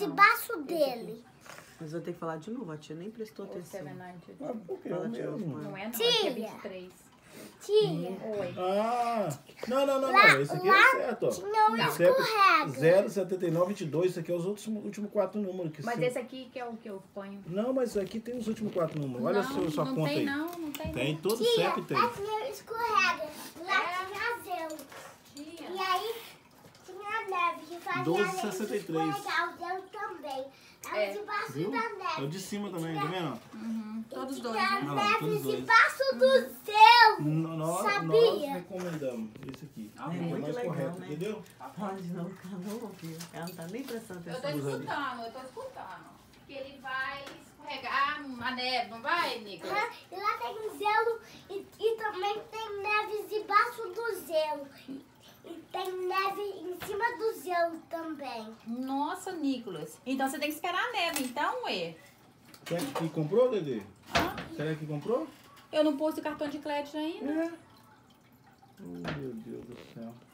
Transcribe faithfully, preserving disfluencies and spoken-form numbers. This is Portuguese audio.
debaixo dele. Mas eu tenho que falar de novo, a tia nem prestou atenção. Ah, por que? Fala É o de novo, mesmo. mãe. Não é não, Tia. aqui é vinte e três. Tia, Oi. Ah, não, não, não, Lá- não. Esse aqui lá é certo, ó. tinha um Não. escorrega. zero setenta e nove vinte e dois, isso aqui é os outros últimos quatro números. Que Mas sim. esse aqui que é o que eu ponho. Não, mas aqui tem os últimos quatro números. Olha a não, sua, sua não conta tem aí. não, não tem Tem, não. todo Tia, C E P tem. lá tinha escorrega. Lá É. tinha gelo. Tia. E aí tinha neve que fazia doze a gente sessenta e três. escorregar. O gelo também. Tava É. debaixo Viu? da É o neve. de cima também, tá vendo? Uhum, todos dois, Tinha né? Ah lá, neve todos dois. debaixo do gelo. N- Nós, Sabia? nós recomendamos esse aqui. É É o muito mais legal, correto, né? entendeu? Pode não, cara, não ouviu. Ela não tá nem prestando Eu tô atenção. escutando, eu tô escutando. Que ele vai escorregar na neve, não vai, Nicolas? Ah, e lá tem gelo e, e também tem neve debaixo do gelo. E, e tem neve em cima do gelo também. Nossa, Nicolas. Então você tem que esperar a neve, então, ué. Será que comprou, Dedê? Hã? Será que comprou? Eu não pus o cartão de crédito ainda. É. Oh, meu Deus do céu.